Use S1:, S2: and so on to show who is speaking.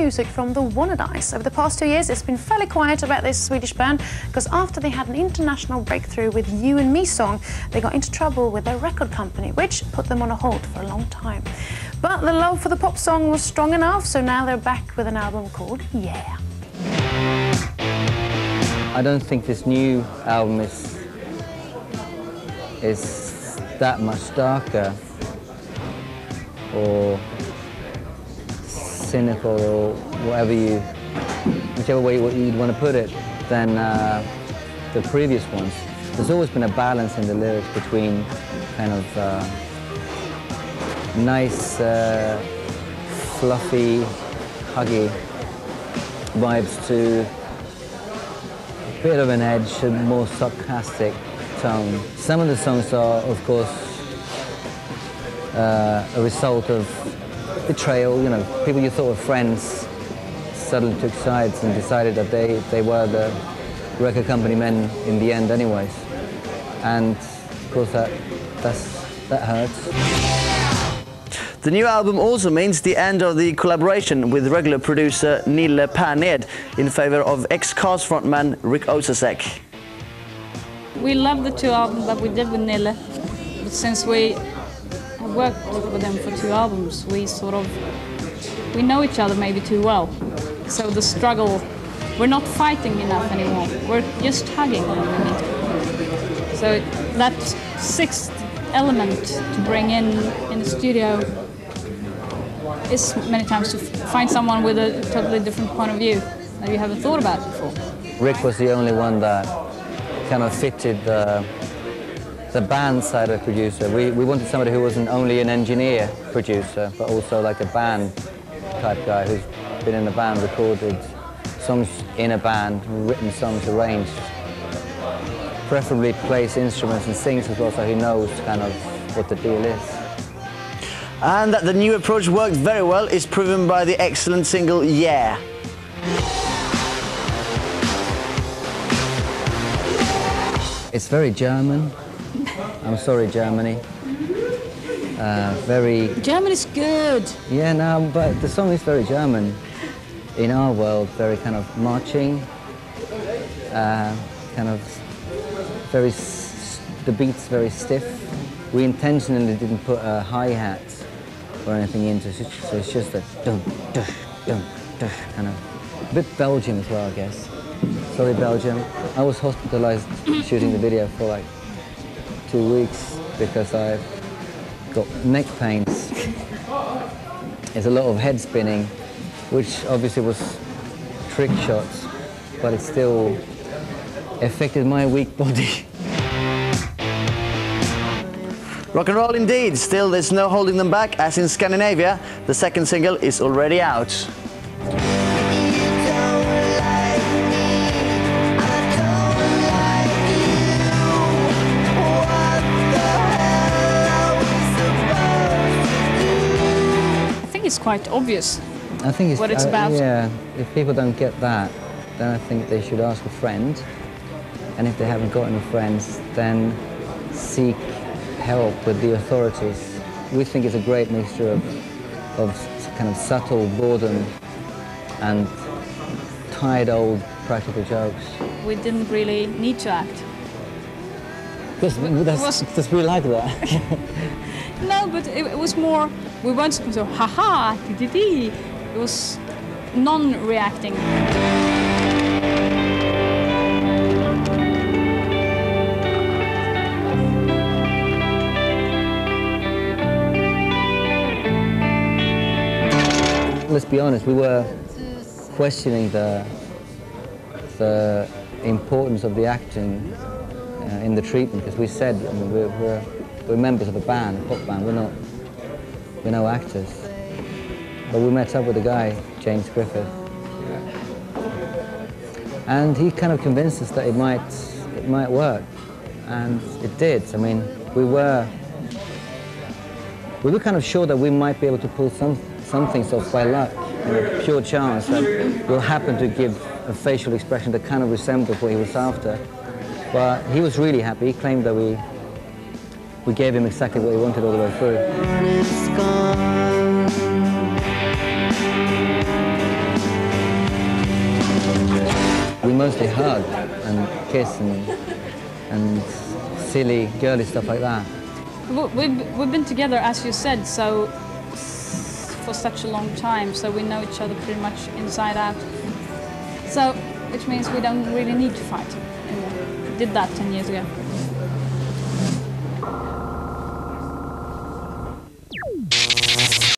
S1: music from the Wannadies. Over the past 2 years, it's been fairly quiet about this Swedish band because after they had an international breakthrough with You and Me song, they got into trouble with their record company, which put them on a hold for a long time. But the love for the pop song was strong enough, so now they're back with an album called Yeah.
S2: I don't think this new album is that much darker or cynical or whichever way you'd want to put it, than the previous ones. There's always been a balance in the lyrics between kind of nice, fluffy, huggy vibes to a bit of an edge, a more sarcastic tone. Some of the songs are, of course, a result of betrayal. You know, people you thought were friends suddenly took sides and decided that they were the record company men in the end anyways. And of course that hurts.
S3: The new album also means the end of the collaboration with regular producer Nille Perned in favor of ex-Cars frontman Rick Ocasek.
S4: We love the two albums that we did with Nille, but since we have worked with them for 2 albums, we know each other maybe too well. So the struggle, we're not fighting enough anymore. We're just hugging when we meet. So that 6th element to bring in the studio is many times to find someone with a totally different point of view that you haven't thought about before.
S2: Rick was the only one that kind of fitted the band side of the producer. We wanted somebody who wasn't only an engineer producer, but also like a band type guy who's been in a band, recorded songs in a band, written songs, arranged. Preferably plays instruments and sings as well, so he knows kind of what the deal is.
S3: And that the new approach worked very well is proven by the excellent single Yeah.
S2: It's very German. I'm sorry, Germany. Very...
S4: Germany's good.
S2: Yeah, no, but the song is very German. In our world, very kind of marching, kind of very... the beat's very stiff. We intentionally didn't put a hi-hat or anything into it, so it's just a dum, dush, dum, dush, kind of... a bit Belgian as well, I guess. Sorry, Belgium. I was hospitalized shooting the video for like 2 weeks because I got neck pains. There's a lot of head spinning, which obviously was trick shots, but it still affected my weak body.
S3: Rock and roll indeed. Still, there's no holding them back, as in Scandinavia, the 2nd single is already out.
S4: It's quite obvious.
S2: I think it's
S4: what it's about.
S2: Yeah, if people don't get that, then I think they should ask a friend. And if they haven't got any friends, then seek help with the authorities. We think it's a great mixture of kind of subtle boredom and tired old practical jokes.
S4: We didn't really need to act.
S2: Because we like that.
S4: No, but it was more, we weren't supposed to ha-ha, di-di-di. It was non-reacting.
S2: Let's be honest, we were questioning the importance of the acting in the treatment, because we said, I mean, we're members of a band, a pop band, we're no actors. But we met up with a guy, James Griffith, and he kind of convinced us that it might work, and it did. I mean, we were kind of sure that we might be able to pull some things off by luck, pure chance that we'll happen to give a facial expression that kind of resembled what he was after. But he was really happy. He claimed that we gave him exactly what he wanted all the way through. mostly hug and kiss and silly, girly stuff like that.
S4: We've been together, as you said, so for such a long time, so we know each other pretty much inside out. So, which means we don't really need to fight anymore. We did that 10 years ago.